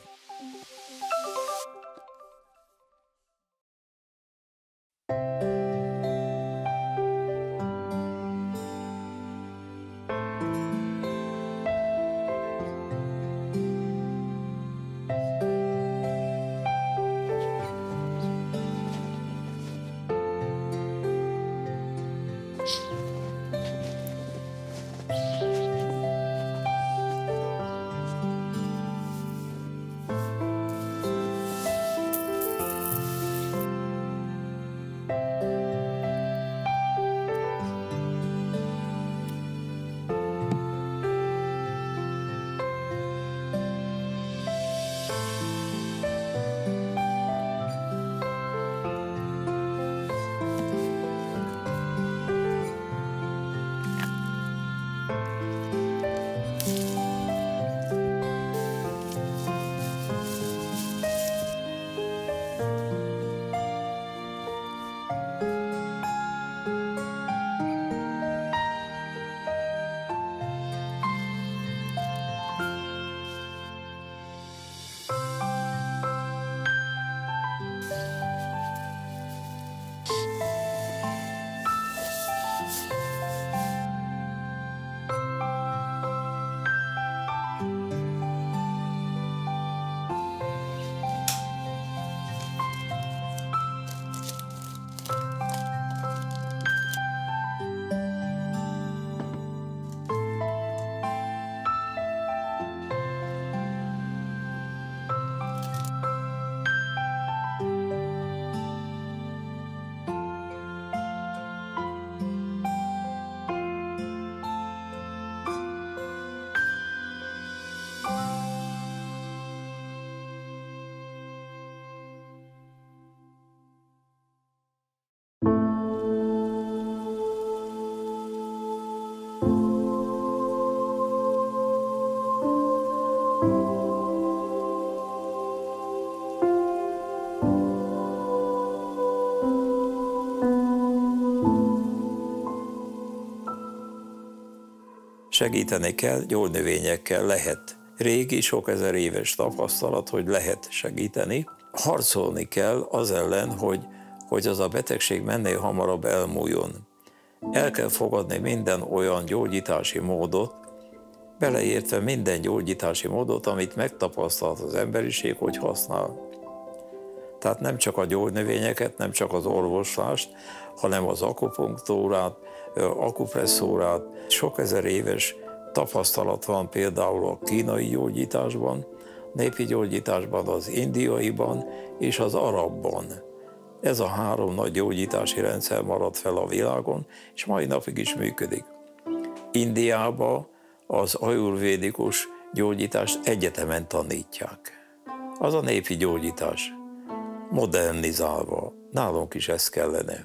Segíteni kell, gyógynövényekkel lehet. Régi, sok ezer éves tapasztalat, hogy lehet segíteni. Harcolni kell az ellen, hogy az a betegség mennél hamarabb elmúljon. El kell fogadni minden olyan gyógyítási módot, beleértve minden gyógyítási módot, amit megtapasztalt az emberiség, hogy használ. Tehát nem csak a gyógynövényeket, nem csak az orvoslást, hanem az akupunktúrát, akupresszórát. Sok ezer éves tapasztalat van például a kínai gyógyításban, népi gyógyításban, az indiaiban és az arabban. Ez a három nagy gyógyítási rendszer maradt fel a világon, és mai napig is működik. Indiában az ajurvédikus gyógyítást egyetemen tanítják. Az a népi gyógyítás, modernizálva. Nálunk is ez kellene.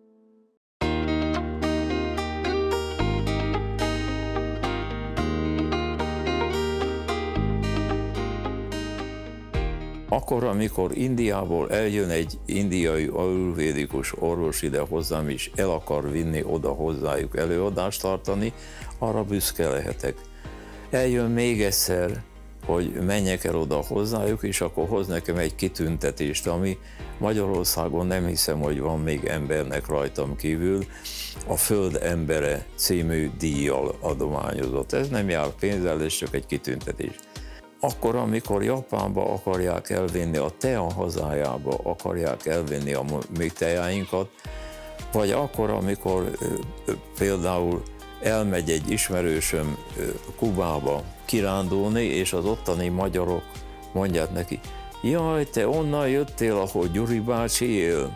Akkor, amikor Indiából eljön egy indiai ajurvédikus orvos ide hozzám, és el akar vinni oda hozzájuk előadást tartani, arra büszke lehetek. Eljön még egyszer, hogy menjek el oda hozzájuk, és akkor hoz nekem egy kitüntetést, ami Magyarországon nem hiszem, hogy van még embernek rajtam kívül, a Föld embere című díjjal adományozott. Ez nem jár pénzzel, ez csak egy kitüntetés. Akkor, amikor Japánba akarják elvinni, a tea hazájába akarják elvinni a mi teáinkat, vagy akkor, amikor például elmegy egy ismerősöm Kubába kirándulni, és az ottani magyarok mondják neki, jaj, te onnan jöttél, ahol Gyuri bácsi él.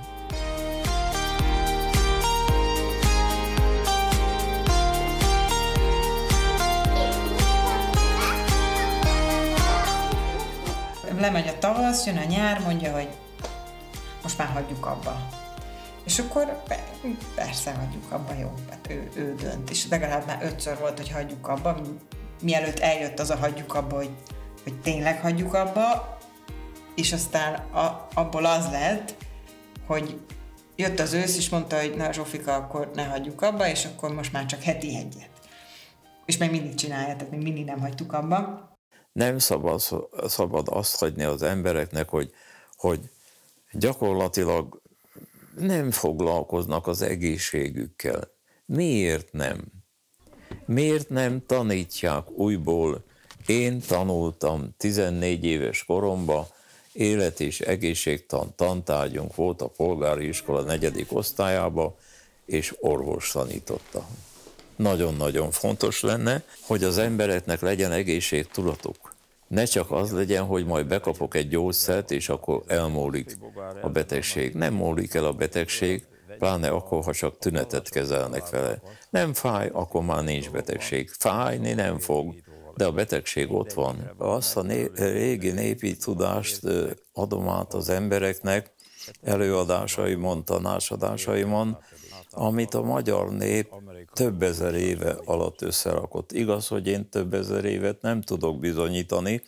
Lemegy a tavasz, jön a nyár, mondja, hogy most már hagyjuk abba. És akkor persze hagyjuk abba, jó, hát ő dönt. És legalább már 5-ször volt, hogy hagyjuk abba, mielőtt eljött az a hagyjuk abba, hogy tényleg hagyjuk abba, és aztán abból az lett, hogy jött az ősz, és mondta, hogy na Zsófika, akkor ne hagyjuk abba, és akkor most már csak heti egyet. És még mindig csinálja, tehát még mindig nem hagytuk abba. Nem szabad azt hagyni az embereknek, hogy gyakorlatilag nem foglalkoznak az egészségükkel. Miért nem? Miért nem tanítják újból? Én tanultam 14 éves koromban, élet- és egészségtan tantárgyunk volt a polgári iskola 4. osztályában, és orvos tanította. Nagyon-nagyon fontos lenne, hogy az embereknek legyen egészségtudatuk. Ne csak az legyen, hogy majd bekapok egy gyógyszert, és akkor elmúlik a betegség. Nem múlik el a betegség, pláne akkor, ha csak tünetet kezelnek vele. Nem fáj, akkor már nincs betegség. Fájni nem fog, de a betegség ott van. Azt a régi népi tudást adom át az embereknek előadásaimon, tanácsadásaimon, amit a magyar nép több ezer éve alatt összerakott. Igaz, hogy én több ezer évet nem tudok bizonyítani,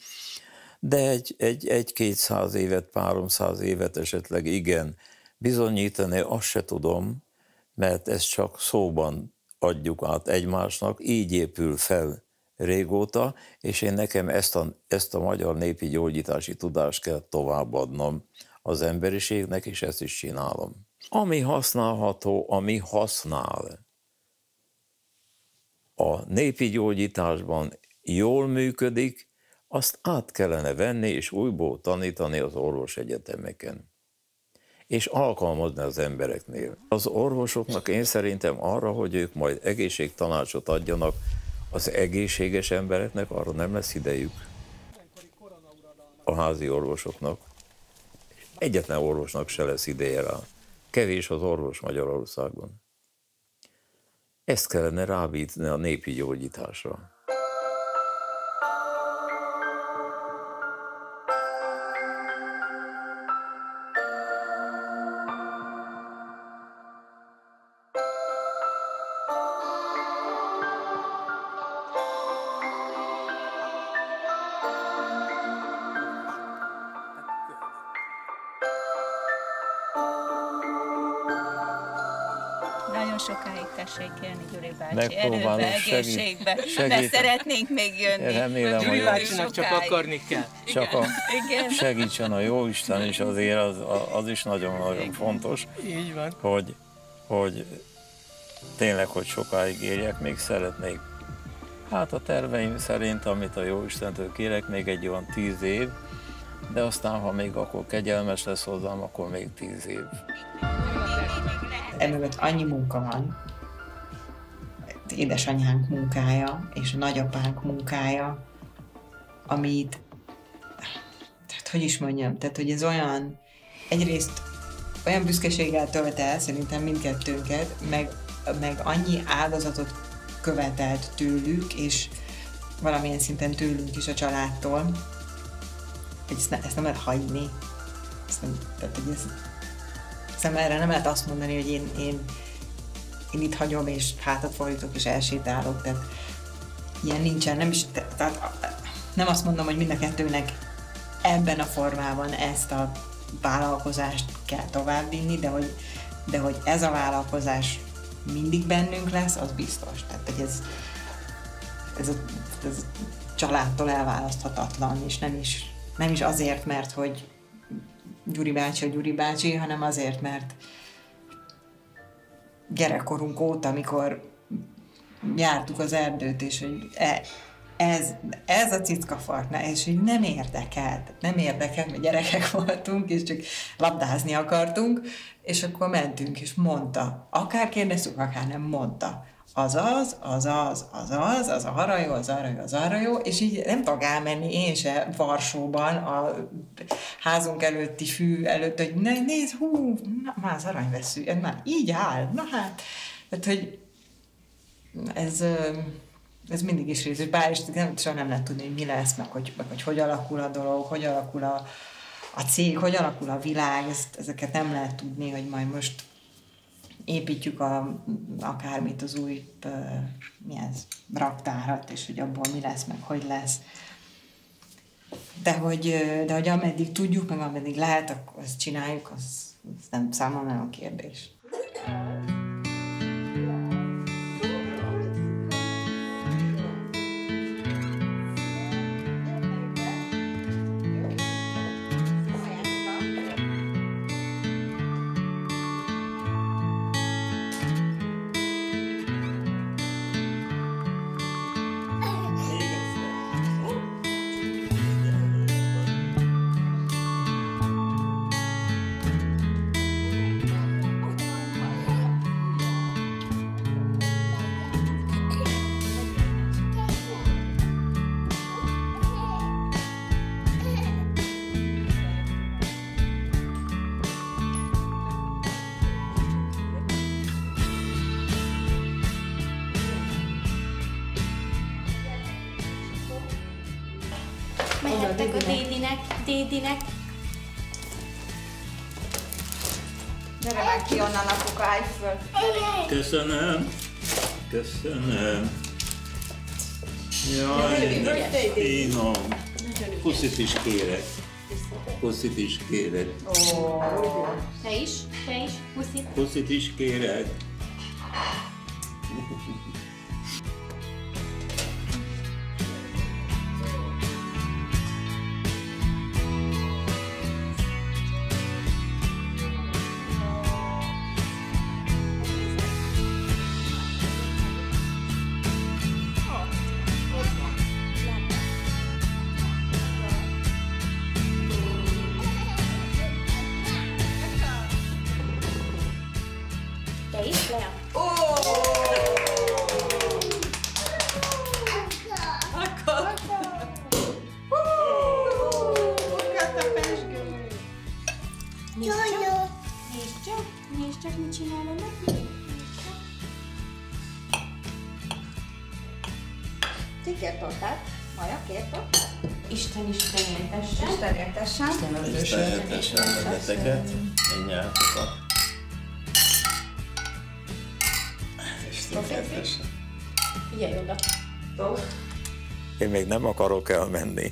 de egy 200 évet, 300 évet esetleg igen. Bizonyítani azt se tudom, mert ezt csak szóban adjuk át egymásnak, így épül fel régóta, és én nekem ezt a magyar népi gyógyítási tudást kell továbbadnom az emberiségnek, és ezt is csinálom. Ami használható, ami használ. A népi gyógyításban jól működik, azt át kellene venni és újból tanítani az orvosegyetemeken. És alkalmazni az embereknél. Az orvosoknak én szerintem arra, hogy ők majd egészségtanácsot adjanak az egészséges embereknek, arra nem lesz idejük. A házi orvosoknak. Egyetlen orvosnak se lesz ideje rá. Kevés az orvos Magyarországon. Ezt kellene rábítani a népi gyógyításra. nagyon sokáig tessék élni, Gyuri bácsi, Megpróbálom, erőbe, egészségbe, mert szeretnénk még jönni. Remélem, Gyuri hogy csak akarni kell. Igen. Segítsen a Jóisten, és azért az is nagyon-nagyon fontos, Így van. hogy tényleg, hogy sokáig érjek, még szeretnék. Hát a terveim szerint, amit a Jóistentől kérek, még egy olyan 10 év, de aztán, ha még akkor kegyelmes lesz hozzám, akkor még 10 év. Emögött annyi munka van, édesanyánk munkája és a nagyapánk munkája, amit, tehát hogy is mondjam, tehát hogy ez olyan, egyrészt olyan büszkeséggel tölt el szerintem mindkettőnket, meg annyi áldozatot követelt tőlük, és valamilyen szinten tőlünk is a családtól, hogy ezt nem lehet hagyni. Erre nem lehet azt mondani, hogy én itt hagyom, és hátat fordítok, és elsétálok. Tehát ilyen nincsen, nem azt mondom, hogy mind a kettőnek ebben a formában ezt a vállalkozást kell továbbvinni, de hogy ez a vállalkozás mindig bennünk lesz, az biztos. Tehát, hogy ez a családtól elválaszthatatlan, és nem is azért, mert hogy Gyuri bácsi a Gyuri bácsi, hanem azért, mert gyerekkorunk óta, amikor jártuk az erdőt, és hogy ez a cickafart, és hogy nem érdekelt, mert gyerekek voltunk, és csak labdázni akartunk, és akkor mentünk, és mondta. Akár kérdeztük, akár nem, mondta. Az arra jó, és így nem tudok elmenni én se Varsóban a házunk előtti fű előtt, hogy nézd, már az aranyvesszű, ez már így áll, na hát, tehát, hogy ez mindig is rész, és bár is soha nem lehet tudni, hogy mi lesz, meg hogy alakul a dolog, hogy alakul a cég, hogy alakul a világ, ezeket nem lehet tudni, hogy majd most építjük akármit, az új raktárat, és hogy abból mi lesz, meg hogy lesz. De hogy ameddig tudjuk, meg ameddig lehet, akkor azt csináljuk, az nem számomra nem a kérdés. Mehettek a dédinek. Gyere már ki onnan, apuka, állj föl. Köszönöm. Jaj, de finom. Puszit is kérek. Te is, puszit. Puszit is kérek. Te is, Lea? Nézd csak, mit csinálom neki. Ti kért tortát? Maja kért tortát? Isten értessen. Isten értessen. Isten értessen benneteket, mindnyájatokat. Isten értessen. Figyelj oda. Én még nem akarok elmenni.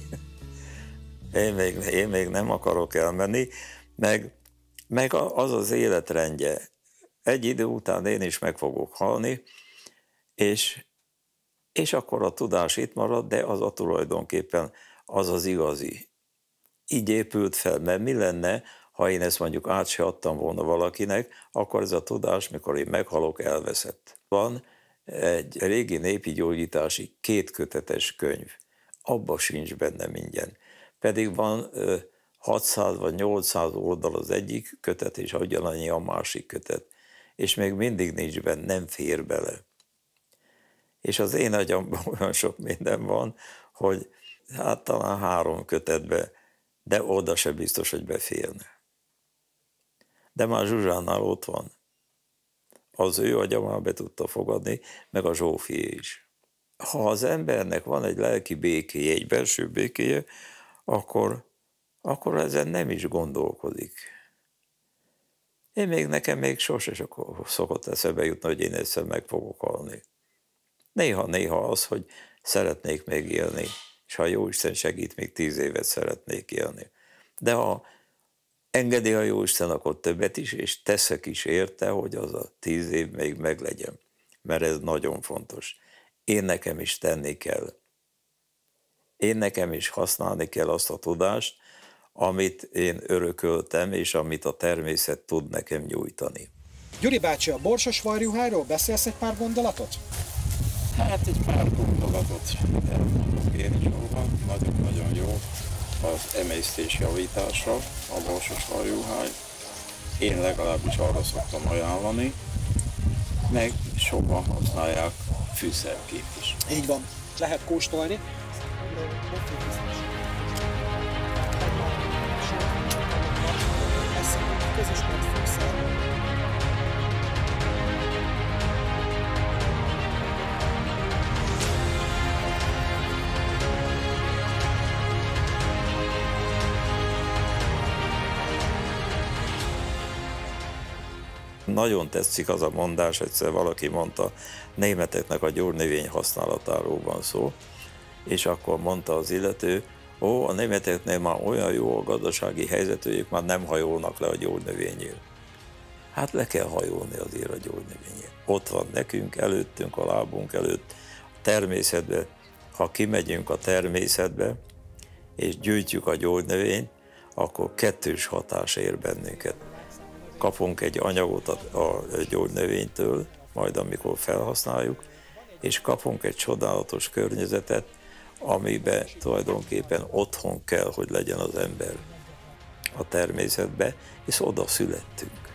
Én még nem akarok elmenni, meg az az életrendje egy idő után én is meg fogok halni, és akkor a tudás itt marad, de az a tulajdonképpen az az igazi. Így épült fel, mert mi lenne, ha én ezt mondjuk át se adtam volna valakinek, akkor ez a tudás, mikor én meghalok, elveszett. Van egy régi népi gyógyítási 2 kötetes könyv, abba sincs benne minden. Pedig van 600 vagy 800 oldal az egyik kötet, és ugyanannyi a másik kötet. És még mindig nincs benne, nem fér bele. És az én agyamban olyan sok minden van, hogy hát talán 3 kötetbe, de oda se biztos, hogy beférne. De már Zsuzsánál ott van. Az ő agya már be tudta fogadni, meg a Zsófié is. Ha az embernek van egy lelki békéje, egy belső békéje, akkor ezen nem is gondolkodik. Nekem még sose szokott eszembe jutni, hogy én egyszer meg fogok halni. Néha az, hogy szeretnék még élni, és ha Jóisten segít, még 10 évet szeretnék élni. De ha engedi a Jóisten, akkor többet is, és teszek is érte, hogy az a 10 év még meglegyen. Mert ez nagyon fontos. Én nekem is tenni kell. Én nekem is használni kell azt a tudást, amit én örököltem, és amit a természet tud nekem nyújtani. Gyuri bácsi, a borsos varjuhájról beszélsz egy pár gondolatot? Hát egy pár gondolatot elmondok én is róla. Nagyon-nagyon jó az emésztés javítása, a borsos varjuháj. Én legalábbis arra szoktam ajánlani, meg sokan használják fűszerként is. Így van, lehet kóstolni. Nagyon tetszik az a mondás, egyszer valaki mondta, németeknek a gyógynövény használatáról van szó, és akkor mondta az illető, a németeknél már olyan jó a gazdasági helyzet, hogy ők már nem hajolnak le a gyógynövényért. Hát le kell hajolni azért a gyógynövényért. Ott van nekünk, előttünk, a lábunk előtt, a természetbe. Ha kimegyünk a természetbe, és gyűjtjük a gyógynövényt, akkor 2 hatás ér bennünket. Kapunk egy anyagot a gyógynövénytől, majd amikor felhasználjuk, és kapunk egy csodálatos környezetet, amiben tulajdonképpen otthon kell, hogy legyen az ember a természetbe, és oda születtünk.